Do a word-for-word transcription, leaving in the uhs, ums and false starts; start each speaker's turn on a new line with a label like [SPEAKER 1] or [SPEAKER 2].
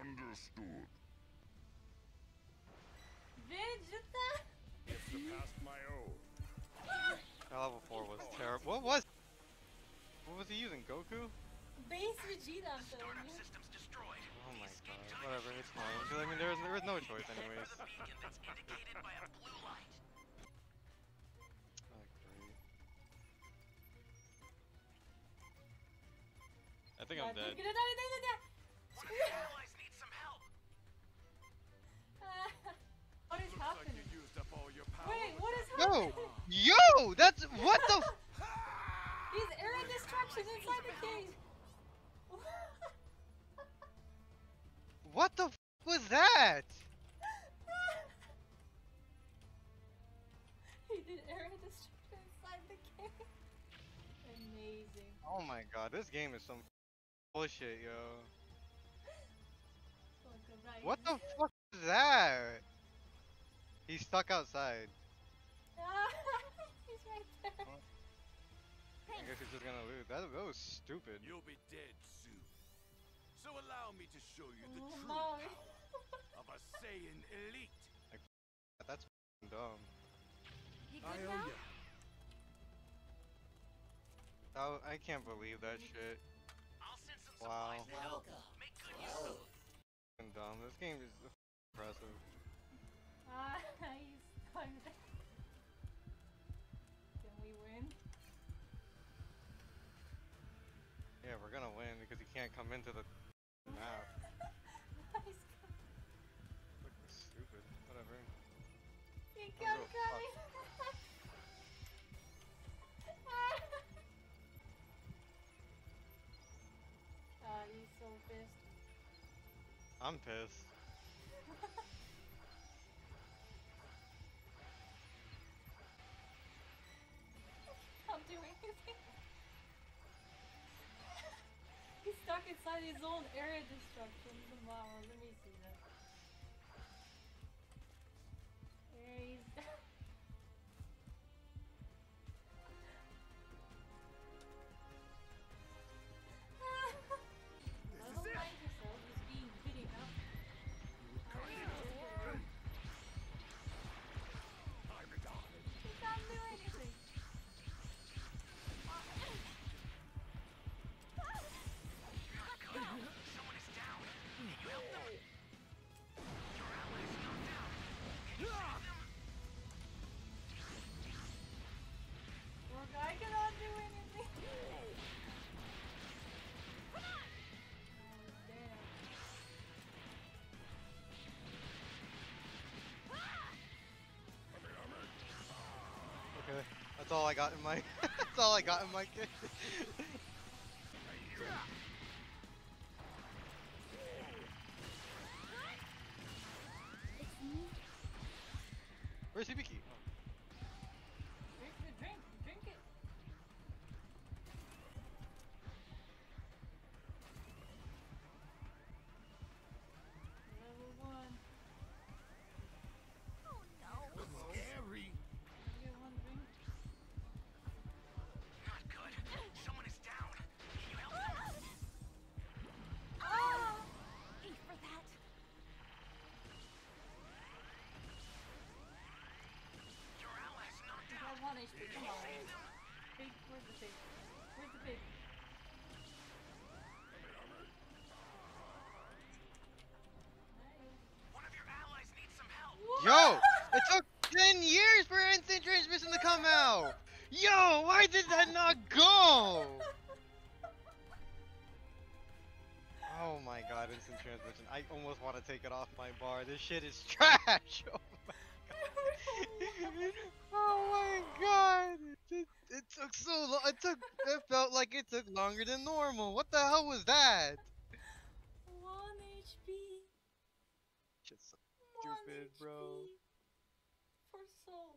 [SPEAKER 1] Understood.
[SPEAKER 2] Vegeta.
[SPEAKER 1] It surpassed my own.
[SPEAKER 3] That level four was terrible. What was? What was he using? Goku?
[SPEAKER 2] Base Vegeta, I'm telling
[SPEAKER 4] Startup
[SPEAKER 2] you.
[SPEAKER 4] systems destroyed.
[SPEAKER 3] Oh my god. Whatever, it's fine. Because I mean, there was, there was no choice anyways.
[SPEAKER 4] The beacon that's indicated by a blue light.
[SPEAKER 3] Oh, great. I think I'm dead.
[SPEAKER 4] Your allies need some help.
[SPEAKER 2] What is
[SPEAKER 1] Looks
[SPEAKER 2] happening?
[SPEAKER 1] like you used up all your power.
[SPEAKER 2] Wait, what is
[SPEAKER 3] Yo!
[SPEAKER 2] happening?
[SPEAKER 3] Yo! That's what the f-
[SPEAKER 2] He's air destruction inside the cave.
[SPEAKER 3] What the f was that?
[SPEAKER 2] He did air destruction inside the cave. Amazing.
[SPEAKER 3] Oh my god, this game is some bullshit, yo. What the fuck is that? He's stuck outside.
[SPEAKER 2] He's right there.
[SPEAKER 3] I guess he's just gonna lose. That, that was stupid.
[SPEAKER 1] You'll be dead soon. So allow me to show you the
[SPEAKER 2] Oh,
[SPEAKER 1] truth
[SPEAKER 2] Maui.
[SPEAKER 1] of a Saiyan elite.
[SPEAKER 3] That's f***ing dumb.
[SPEAKER 2] You
[SPEAKER 1] I
[SPEAKER 2] good
[SPEAKER 1] owe
[SPEAKER 2] now?
[SPEAKER 1] ya.
[SPEAKER 3] Oh, I can't believe that shit.
[SPEAKER 4] I'll send some
[SPEAKER 3] Wow.
[SPEAKER 4] supplies to help. Make good use of them.
[SPEAKER 3] F***ing dumb. This game is impressive.
[SPEAKER 2] Ah, he's going there. Can we win?
[SPEAKER 3] Yeah, we're gonna win because he can't come into the map.
[SPEAKER 2] He's coming.
[SPEAKER 3] Look, it's stupid. Whatever.
[SPEAKER 2] He
[SPEAKER 3] Oh,
[SPEAKER 2] kept
[SPEAKER 3] go,
[SPEAKER 2] coming. Ah, he's so pissed.
[SPEAKER 3] I'm pissed.
[SPEAKER 2] Can't do anything. He's stuck inside his own area destruction. Wow, let me see that. There he's Level find yourself is being beaten up. How are you supposed to get around?
[SPEAKER 1] I'm a god.
[SPEAKER 2] He can't do anything.
[SPEAKER 4] Someone is down. Can you help them? Your allies knocked down. Can you save them?
[SPEAKER 2] Poor guy cannot do anything. Oh, damn.
[SPEAKER 3] Okay, that's all I got in my. That's all I got in my kit. Where's Hibiki?
[SPEAKER 2] Drink the drink, drink it. Level one. Oh no.
[SPEAKER 1] Scary.
[SPEAKER 2] Get one drink.
[SPEAKER 4] Not good. Someone is down. Can you help them?
[SPEAKER 2] Ah! Eat for that.
[SPEAKER 4] Your allies knocked
[SPEAKER 2] You
[SPEAKER 4] down.
[SPEAKER 2] got one H P. Come on.
[SPEAKER 4] Save them.
[SPEAKER 2] Pig, where's the pig? Where's the pig?
[SPEAKER 4] One of your allies needs some help.
[SPEAKER 3] Yo! It took ten years for instant transmission to come out! Yo! Why did that not go? Oh my god, instant transmission. I almost want to take it off my bar. This shit is trash! Oh my god. Oh my god! It, it took so long. It took. It felt like it took longer than normal. What the hell was that?
[SPEAKER 2] One H P.
[SPEAKER 3] Shit's so
[SPEAKER 2] One
[SPEAKER 3] stupid,
[SPEAKER 2] H P.
[SPEAKER 3] bro.
[SPEAKER 2] For so